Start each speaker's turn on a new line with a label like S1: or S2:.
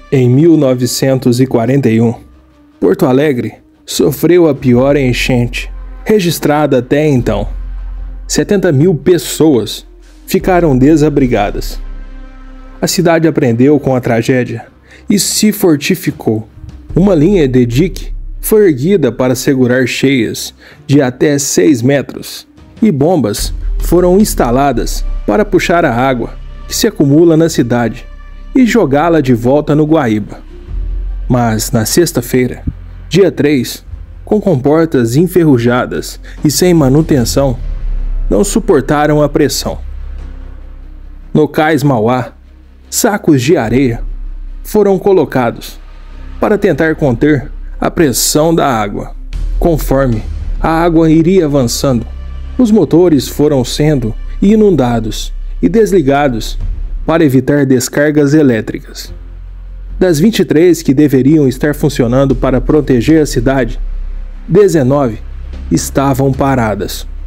S1: Em 1941, Porto Alegre sofreu a pior enchente registrada até então. 70.000 pessoas ficaram desabrigadas. A cidade aprendeu com a tragédia e se fortificou. Uma linha de dique foi erguida para segurar cheias de até 6 metros e bombas foram instaladas para puxar a água que se acumula na cidade e jogá-la de volta no Guaíba. Mas na sexta-feira, dia 3, com comportas enferrujadas e sem manutenção, não suportaram a pressão. No Cais Mauá, sacos de areia foram colocados para tentar conter a pressão da água. Conforme a água iria avançando, os motores foram sendo inundados e desligados para evitar descargas elétricas. Das 23 que deveriam estar funcionando para proteger a cidade, 19 estavam paradas.